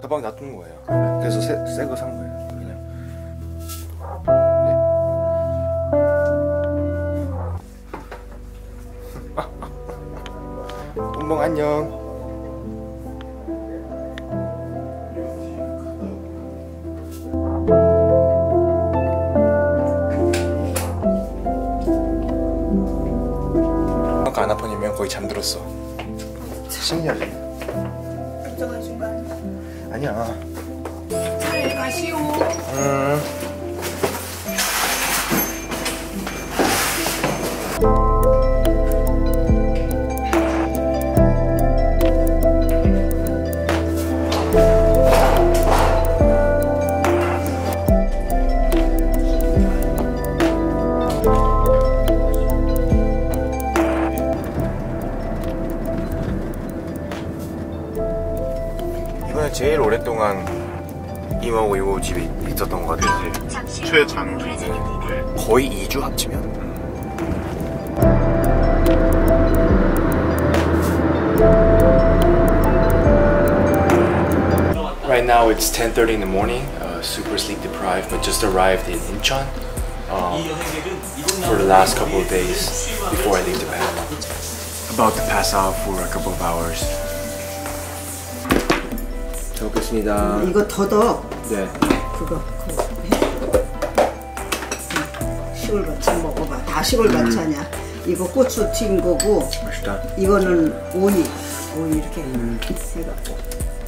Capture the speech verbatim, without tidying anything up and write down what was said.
차다박에 놔두는 거예요. 그래서 새 거 산 거예요. 그냥. 네. 뽕뽕 안녕. 아까 안 아프냐면 거의 잠들었어. 신기하지? 걱정하신 거 아니야? 아니야. 잘 가시오. 음. 이번에 제일 오랫동안 이모하고 이모 집이 있었던 것 같아요. 최장기는 거의 이 주 합치면. Right now it's ten thirty in the morning. Uh, super sleep deprived, but just arrived in Incheon um, for the last couple of days before I leave Japan. About to pass out for a couple of hours. 잘 먹겠습니다. 이거 더덕. 네. 그거 그거 해. 시골 반찬 먹어봐. 다 시골 음. 반찬이야. 이거 고추 튀긴 거고. 맛있다. 이거는 오이. 오이 이렇게 음. 해갖고.